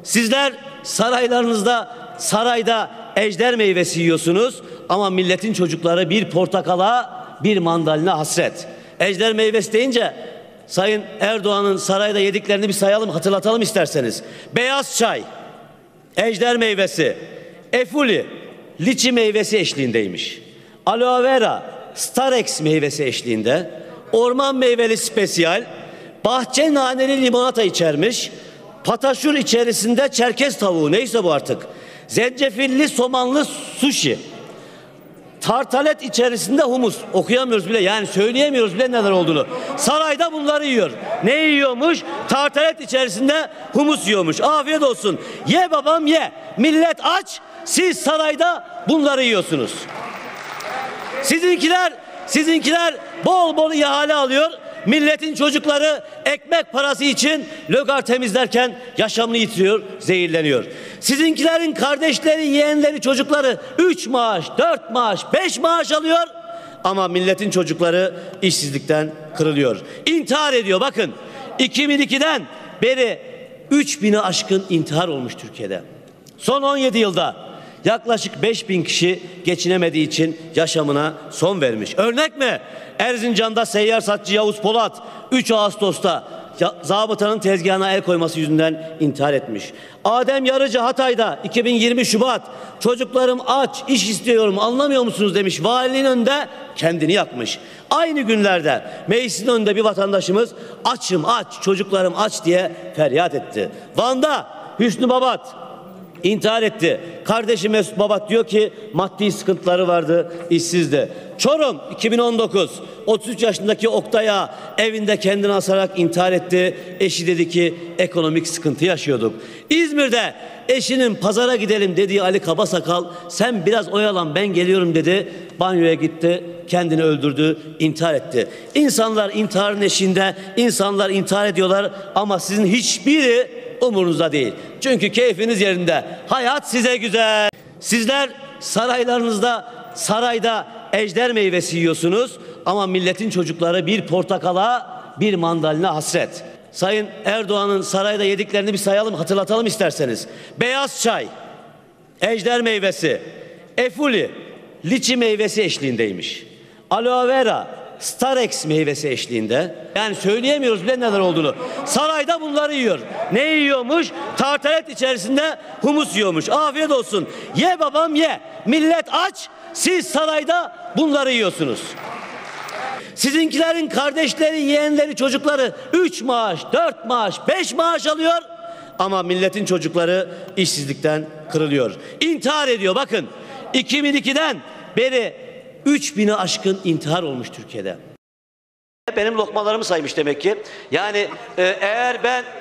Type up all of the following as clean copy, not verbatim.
Sizler sarayda ejder meyvesi yiyorsunuz ama milletin çocukları bir portakala, bir mandalina hasret. Ejder meyvesi deyince Sayın Erdoğan'ın sarayda yediklerini bir sayalım, hatırlatalım isterseniz. Beyaz çay, ejder meyvesi, efuli, liçi meyvesi eşliğindeymiş. Aloe vera, Starex meyvesi eşliğinde, orman meyveli spesiyal, bahçe naneli limonata içermiş, pataşur içerisinde Çerkez tavuğu, neyse bu artık, zencefilli somanlı sushi, tartalet içerisinde humus, okuyamıyoruz bile, yani söyleyemiyoruz bile neler olduğunu. Sarayda bunları yiyor. Ne yiyormuş? Tartalet içerisinde humus yiyormuş. Afiyet olsun. Ye babam ye. Millet aç, siz sarayda bunları yiyorsunuz. Sizinkiler bol bol ihale alıyor. Milletin çocukları ekmek parası için lögar temizlerken yaşamını yitiriyor, zehirleniyor. Sizinkilerin kardeşleri, yeğenleri, çocukları 3 maaş, 4 maaş, 5 maaş alıyor ama milletin çocukları işsizlikten kırılıyor. İntihar ediyor. Bakın 2002'den beri 3000'i aşkın intihar olmuş Türkiye'de. Son 17 yılda yaklaşık 5.000 kişi geçinemediği için yaşamına son vermiş. Örnek mi? Erzincan'da seyyar satçı Yavuz Polat 3 Ağustos'ta zabıtanın tezgahına el koyması yüzünden intihar etmiş. Adem Yarıcı Hatay'da 2020 Şubat çocuklarım aç, iş istiyorum, anlamıyor musunuz demiş. Valinin önünde kendini yakmış. Aynı günlerde meclisin önünde bir vatandaşımız açım aç, çocuklarım aç diye feryat etti. Van'da Hüsnü Babat İntihar etti. Kardeşi Mesut Babat diyor ki maddi sıkıntıları vardı, işsizdi. Çorum 2019 33 yaşındaki Oktay Ağa evinde kendini asarak intihar etti. Eşi dedi ki ekonomik sıkıntı yaşıyorduk. İzmir'de eşinin pazara gidelim dediği Ali Kabasakal sen biraz oyalan ben geliyorum dedi. Banyoya gitti, kendini öldürdü, intihar etti. İnsanlar intiharın eşiğinde, insanlar intihar ediyorlar ama sizin hiçbiri umurunuzda değil. Çünkü keyfiniz yerinde. Hayat size güzel. Sizler sarayda ejder meyvesi yiyorsunuz ama milletin çocukları bir portakala, bir mandalina hasret. Sayın Erdoğan'ın sarayda yediklerini bir sayalım, hatırlatalım isterseniz. Beyaz çay, ejder meyvesi, efuli, liçi meyvesi eşliğindeymiş. Aloe vera, Starex meyvesi eşliğinde, yani söyleyemiyoruz bile neler olduğunu. Sarayda bunları yiyor. Ne yiyormuş? Tartalet içerisinde humus yiyormuş. Afiyet olsun. Ye babam ye. Millet aç, siz sarayda bunları yiyorsunuz. Sizinkilerin kardeşleri, yeğenleri, çocukları 3 maaş, 4 maaş, 5 maaş alıyor ama milletin çocukları işsizlikten kırılıyor. İntihar ediyor. Bakın 2002'den beri 3000'i aşkın intihar olmuş Türkiye'de. Benim lokmalarımı saymış demek ki. Yani eğer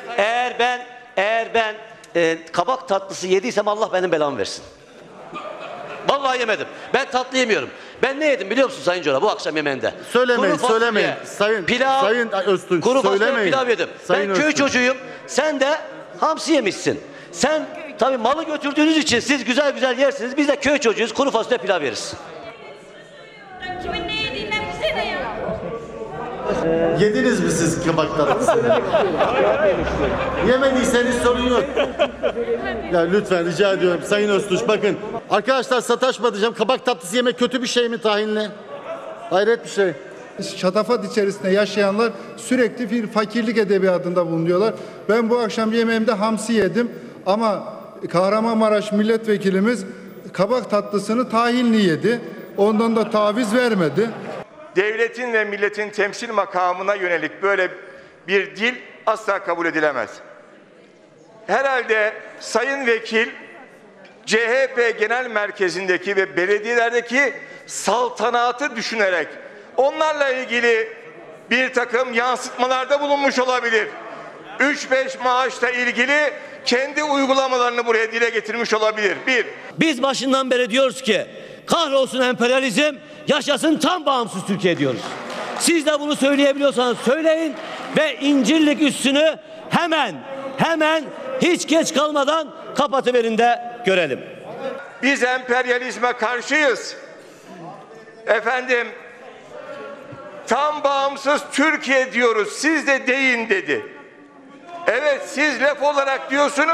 ben kabak tatlısı yediysem Allah benim belamı versin. Vallahi yemedim. Ben tatlı yemiyorum. Ben ne yedim biliyor musun Sayın Cora bu akşam yemeğinde? Söylemeyin. Sayın Öztürk, kuru fasulye söylemeyin. pilav yedim. Sayın Ben köy Öztürk. çocuğuyum. Sen de hamsi yemişsin. Sen tabii malı götürdüğünüz için siz güzel güzel yersiniz. Biz de köy çocuğuyuz. Kuru fasulye pilav yeriz. Kimin ne yediğinden bize ne ya? Yediniz mi siz kabak tatlısını? Yemediyseniz sorun yok. Ya lütfen rica ediyorum Sayın Öztürk bakın. Arkadaşlar sataşma diyeceğim. Kabak tatlısı yemek kötü bir şey mi tahinle? Hayret bir şey. Şatafat içerisinde yaşayanlar sürekli bir fakirlik edebiyatında bulunuyorlar. Ben bu akşam yemeğimde hamsi yedim ama Kahramanmaraş milletvekilimiz kabak tatlısını tahinli yedi. Ondan da taviz vermedi. Devletin ve milletin temsil makamına yönelik böyle bir dil asla kabul edilemez. Herhalde Sayın Vekil CHP Genel Merkezi'ndeki ve belediyelerdeki saltanatı düşünerek onlarla ilgili bir takım yansıtmalarda bulunmuş olabilir. 3-5 maaşla ilgili kendi uygulamalarını buraya dile getirmiş olabilir. Biz başından beri diyoruz ki kahrolsun emperyalizm, yaşasın tam bağımsız Türkiye diyoruz. Siz de bunu söyleyebiliyorsanız söyleyin ve İncirlik üssünü hemen hiç geç kalmadan kapatıverin de görelim. Biz emperyalizme karşıyız. Efendim, tam bağımsız Türkiye diyoruz, siz de deyin dedi. Evet, siz laf olarak diyorsunuz,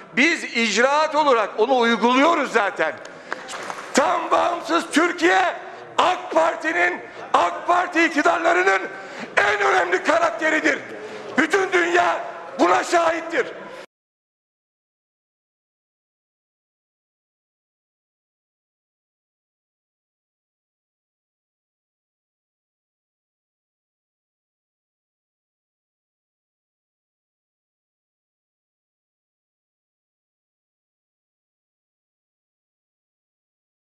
Biz icraat olarak onu uyguluyoruz zaten. Tam bağımsız Türkiye AK Parti iktidarlarının en önemli karakteridir. Bütün dünya buna şahittir.